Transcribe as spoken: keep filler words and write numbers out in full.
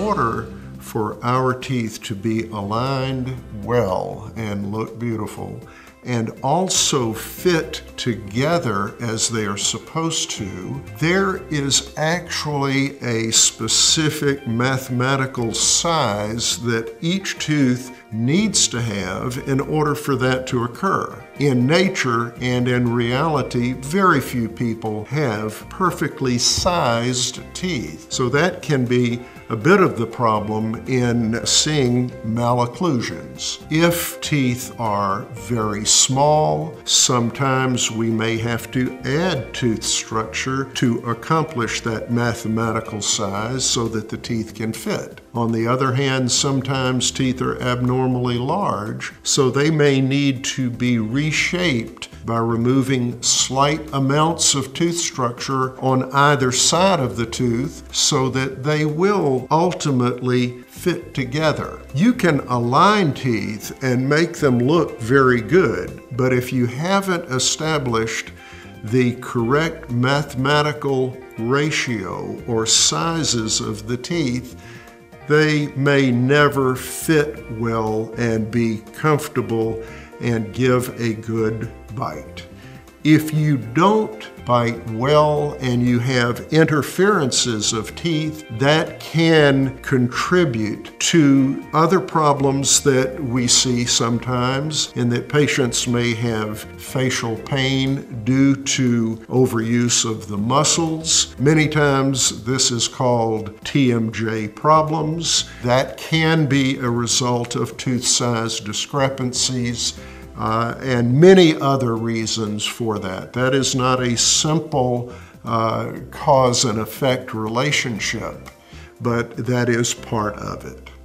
order for our teeth to be aligned well and look beautiful, and also fit together as they are supposed to, there is actually a specific mathematical size that each tooth needs to have in order for that to occur. In nature and in reality, very few people have perfectly sized teeth. So that can be a bit of the problem in seeing malocclusions. If teeth are very small, sometimes we may have to add tooth structure to accomplish that mathematical size so that the teeth can fit. On the other hand, sometimes teeth are abnormally large, so they may need to be reshaped by removing slight amounts of tooth structure on either side of the tooth so that they will ultimately fit together. You can align teeth and make them look very good, but if you haven't established the correct mathematical ratio or sizes of the teeth, they may never fit well and be comfortable and give a good bite. If you don't bite well and you have interferences of teeth, that can contribute to other problems that we see sometimes, in that patients may have facial pain due to overuse of the muscles. Many times this is called T M J problems. That can be a result of tooth size discrepancies. Uh, and many other reasons for that. That is not a simple uh, cause and effect relationship, but that is part of it.